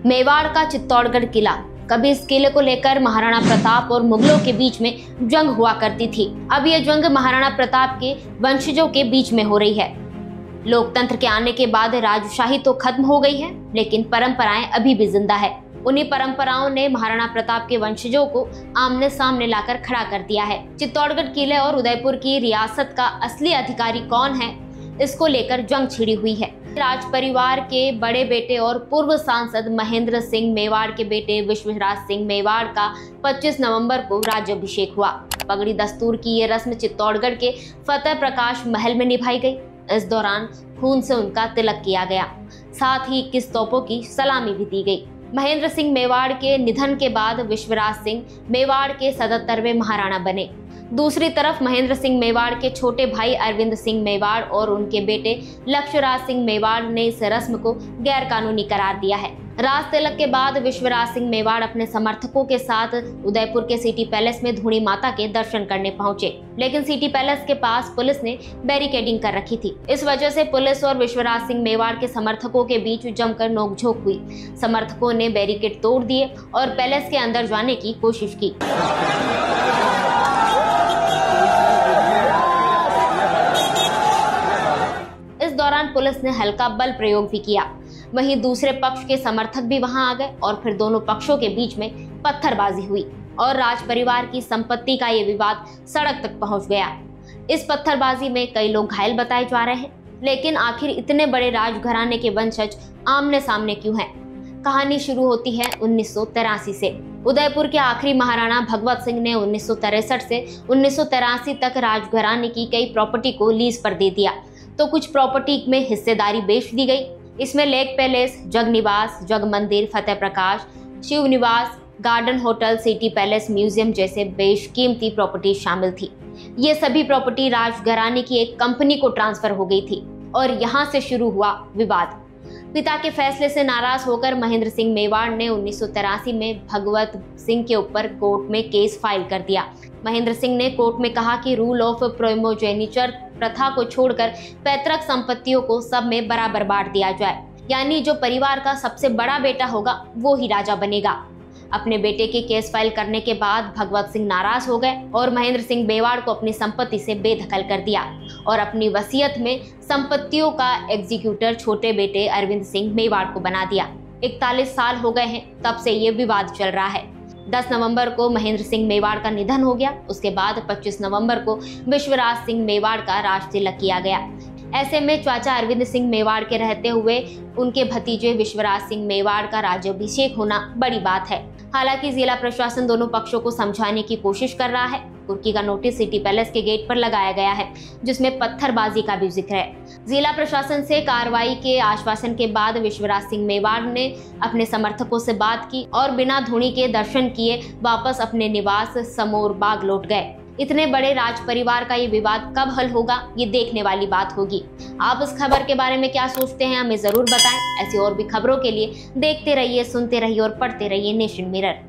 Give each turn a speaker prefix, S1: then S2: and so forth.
S1: मेवाड़ का चित्तौड़गढ़ किला। कभी इस किले को लेकर महाराणा प्रताप और मुगलों के बीच में जंग हुआ करती थी। अब ये जंग महाराणा प्रताप के वंशजों के बीच में हो रही है। लोकतंत्र के आने के बाद राजशाही तो खत्म हो गई है, लेकिन परंपराएं अभी भी जिंदा है। उन्हीं परंपराओं ने महाराणा प्रताप के वंशजों को आमने सामने लाकर खड़ा कर दिया है। चित्तौड़गढ़ किले और उदयपुर की रियासत का असली अधिकारी कौन है, इसको लेकर जंग छिड़ी हुई है। राज परिवार के बड़े बेटे और पूर्व सांसद महेंद्र सिंह मेवाड़ के बेटे विश्वराज सिंह मेवाड़ का 25 नवंबर को राज्याभिषेक हुआ। पगड़ी दस्तूर की ये रस्म चित्तौड़गढ़ के फतेह प्रकाश महल में निभाई गई। इस दौरान खून से उनका तिलक किया गया, साथ ही 21 तोपों की सलामी भी दी गई। महेंद्र सिंह मेवाड़ के निधन के बाद विश्वराज सिंह मेवाड़ के 77वें महाराणा बने। दूसरी तरफ महेंद्र सिंह मेवाड़ के छोटे भाई अरविंद सिंह मेवाड़ और उनके बेटे लक्ष्यराज सिंह मेवाड़ ने इस रस्म को गैर कानूनी करार दिया है। राज तिलक के बाद विश्वराज सिंह मेवाड़ अपने समर्थकों के साथ उदयपुर के सिटी पैलेस में धूणी माता के दर्शन करने पहुंचे, लेकिन सिटी पैलेस के पास पुलिस ने बैरिकेडिंग कर रखी थी। इस वजह से पुलिस और विश्वराज सिंह मेवाड़ के समर्थकों के बीच जमकर नोकझोंक हुई। समर्थकों ने बैरिकेड तोड़ दिए और पैलेस के अंदर जाने की कोशिश की। इस दौरान पुलिस ने हल्का बल प्रयोग भी किया। वहीं दूसरे पक्ष के समर्थक भी वहां आ गए और फिर दोनों पक्षों के बीच में पत्थरबाजी हुई और राज परिवार की संपत्ति का ये विवाद सड़क तक पहुंच गया। इस पत्थरबाजी में कई लोग घायल बताए जा रहे हैं, लेकिन आखिर इतने बड़े राजघराने के वंशज आमने सामने क्यों हैं? कहानी शुरू होती है 1983 से। उदयपुर के आखिरी महाराणा भगवत सिंह ने 1963 से 1983 तक राजघराने की कई प्रॉपर्टी को लीज पर दे दिया, तो कुछ प्रॉपर्टी में हिस्सेदारी बेच दी गई। इसमें लेक पैलेस, जग निवास, जग मंदिर, फतेह प्रकाश, शिव निवास, गार्डन होटल, सिटी पैलेस, म्यूजियम जैसे बेशकीमती प्रॉपर्टी शामिल थी। ये सभी प्रॉपर्टी राजघराने की एक कंपनी को ट्रांसफर हो गई थी और यहाँ से शुरू हुआ विवाद। पिता के फैसले से नाराज होकर महेंद्र सिंह मेवाड़ ने 1983 में भगवत सिंह के ऊपर कोर्ट में केस फाइल कर दिया। महेंद्र सिंह ने कोर्ट में कहा कि रूल ऑफ प्रोमोजेनिचर प्रथा को छोड़कर पैतृक संपत्तियों को सब में बराबर बांट दिया जाए, यानी जो परिवार का सबसे बड़ा बेटा होगा वो ही राजा बनेगा। अपने बेटे के केस फाइल करने के बाद भगवत सिंह नाराज हो गए और महेंद्र सिंह मेवाड़ को अपनी संपत्ति से बेदखल कर दिया और अपनी वसीयत में संपत्तियों का एग्जीक्यूटर छोटे बेटे अरविंद सिंह मेवाड़ को बना दिया। 41 साल हो गए हैं तब से ये विवाद चल रहा है। 10 नवंबर को महेंद्र सिंह मेवाड़ का निधन हो गया। उसके बाद 25 नवंबर को विश्वराज सिंह मेवाड़ का राज तिलक किया गया। ऐसे में चाचा अरविंद सिंह मेवाड़ के रहते हुए उनके भतीजे विश्वराज सिंह मेवाड़ का राज्याभिषेक होना बड़ी बात है। हालांकि जिला प्रशासन दोनों पक्षों को समझाने की कोशिश कर रहा है। कुर्की का नोटिस सिटी पैलेस के गेट पर लगाया गया है, जिसमें पत्थरबाजी का भी जिक्र है। जिला प्रशासन से कार्रवाई के आश्वासन के बाद विश्वराज सिंह मेवाड़ ने अपने समर्थकों से बात की और बिना धूणी के दर्शन किए वापस अपने निवास समोर बाग लौट गए। इतने बड़े राज परिवार का ये विवाद कब हल होगा, ये देखने वाली बात होगी। आप इस खबर के बारे में क्या सोचते हैं, हमें जरूर बताएं। ऐसी और भी खबरों के लिए देखते रहिए, सुनते रहिए और पढ़ते रहिए नेशन मिरर।